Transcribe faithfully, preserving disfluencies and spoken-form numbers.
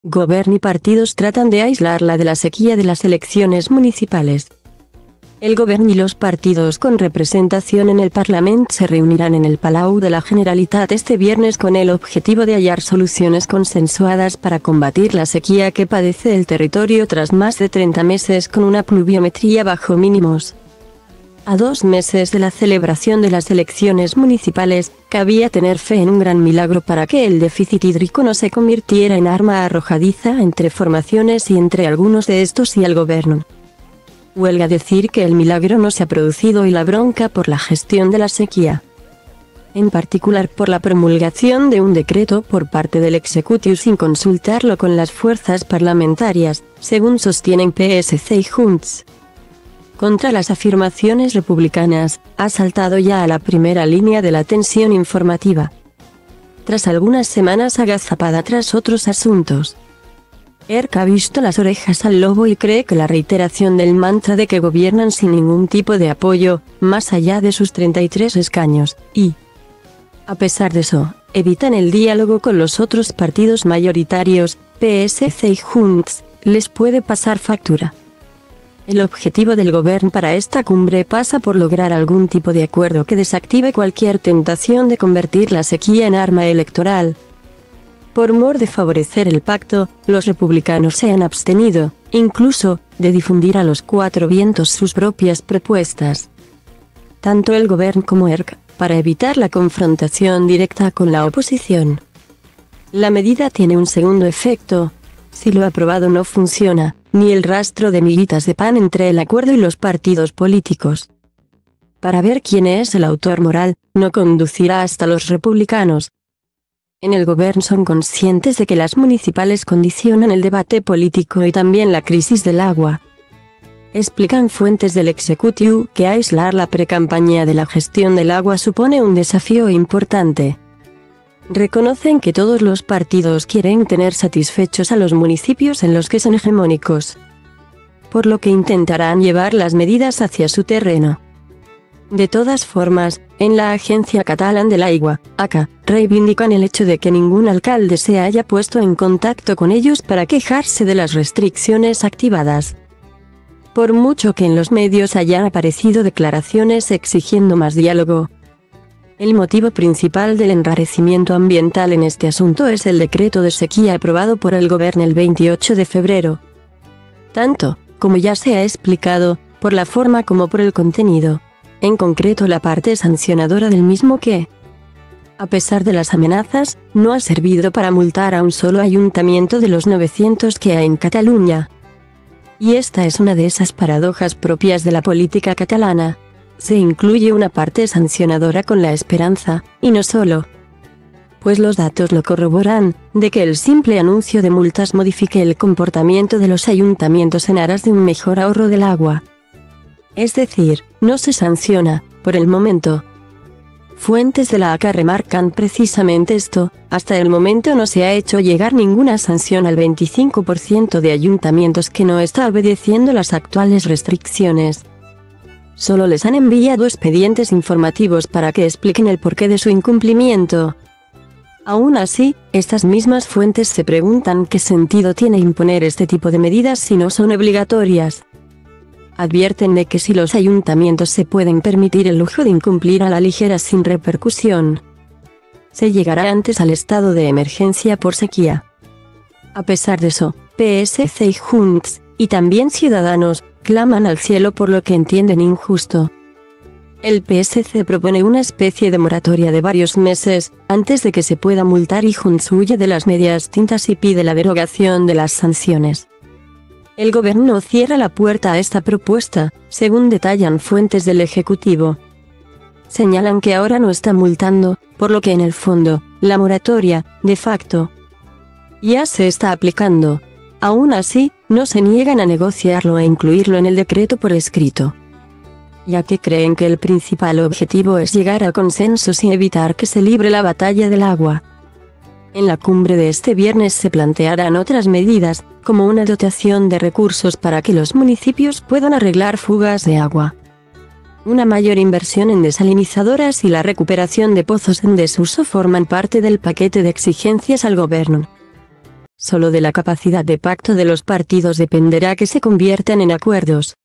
Gobierno y partidos tratan de aislarla de la sequía de las elecciones municipales. El gobierno y los partidos con representación en el Parlamento se reunirán en el Palau de la Generalitat este viernes con el objetivo de hallar soluciones consensuadas para combatir la sequía que padece el territorio tras más de treinta meses con una pluviometría bajo mínimos. A dos meses de la celebración de las elecciones municipales, cabía tener fe en un gran milagro para que el déficit hídrico no se convirtiera en arma arrojadiza entre formaciones y entre algunos de estos y el gobierno. Huelga decir que el milagro no se ha producido y la bronca por la gestión de la sequía. En particular por la promulgación de un decreto por parte del Ejecutivo sin consultarlo con las fuerzas parlamentarias, según sostienen P S C y Junts. Contra las afirmaciones republicanas, ha saltado ya a la primera línea de la tensión informativa. Tras algunas semanas agazapada tras otros asuntos, E R C ha visto las orejas al lobo y cree que la reiteración del mantra de que gobiernan sin ningún tipo de apoyo, más allá de sus treinta y tres escaños, y, a pesar de eso, evitan el diálogo con los otros partidos mayoritarios, P S C y Junts, les puede pasar factura. El objetivo del gobierno para esta cumbre pasa por lograr algún tipo de acuerdo que desactive cualquier tentación de convertir la sequía en arma electoral. Por mor de favorecer el pacto, los republicanos se han abstenido, incluso, de difundir a los cuatro vientos sus propias propuestas. Tanto el gobierno como E R C, para evitar la confrontación directa con la oposición. La medida tiene un segundo efecto. Si lo aprobado no funciona, ni el rastro de miguitas de pan entre el acuerdo y los partidos políticos. Para ver quién es el autor moral, no conducirá hasta los republicanos. En el gobierno son conscientes de que las municipales condicionan el debate político y también la crisis del agua. Explican fuentes del Ejecutivo que aislar la precampaña de la gestión del agua supone un desafío importante. Reconocen que todos los partidos quieren tener satisfechos a los municipios en los que son hegemónicos, por lo que intentarán llevar las medidas hacia su terreno. De todas formas, en la Agencia Catalana del Agua, A C A, reivindican el hecho de que ningún alcalde se haya puesto en contacto con ellos para quejarse de las restricciones activadas. Por mucho que en los medios hayan aparecido declaraciones exigiendo más diálogo, el motivo principal del enrarecimiento ambiental en este asunto es el decreto de sequía aprobado por el gobierno el veintiocho de febrero. Tanto, como ya se ha explicado, por la forma como por el contenido. En concreto la parte sancionadora del mismo que, a pesar de las amenazas, no ha servido para multar a un solo ayuntamiento de los novecientos que hay en Cataluña. Y esta es una de esas paradojas propias de la política catalana. Se incluye una parte sancionadora con la esperanza, y no solo, pues los datos lo corroboran, de que el simple anuncio de multas modifique el comportamiento de los ayuntamientos en aras de un mejor ahorro del agua. Es decir, no se sanciona, por el momento. Fuentes de la A C A remarcan precisamente esto, hasta el momento no se ha hecho llegar ninguna sanción al veinticinco por ciento de ayuntamientos que no está obedeciendo las actuales restricciones. Solo les han enviado expedientes informativos para que expliquen el porqué de su incumplimiento. Aún así, estas mismas fuentes se preguntan qué sentido tiene imponer este tipo de medidas si no son obligatorias. Advierten de que si los ayuntamientos se pueden permitir el lujo de incumplir a la ligera sin repercusión, se llegará antes al estado de emergencia por sequía. A pesar de eso, P S C y Junts, y también Ciudadanos, claman al cielo por lo que entienden injusto. El P S C propone una especie de moratoria de varios meses, antes de que se pueda multar, y Junts huye de las medias tintas y pide la derogación de las sanciones. El gobierno cierra la puerta a esta propuesta, según detallan fuentes del Ejecutivo. Señalan que ahora no está multando, por lo que en el fondo, la moratoria, de facto, ya se está aplicando. Aún así, no se niegan a negociarlo e incluirlo en el decreto por escrito, ya que creen que el principal objetivo es llegar a consensos y evitar que se libre la batalla del agua. En la cumbre de este viernes se plantearán otras medidas, como una dotación de recursos para que los municipios puedan arreglar fugas de agua, una mayor inversión en desalinizadoras y la recuperación de pozos en desuso forman parte del paquete de exigencias al gobierno. Solo de la capacidad de pacto de los partidos dependerá que se conviertan en acuerdos.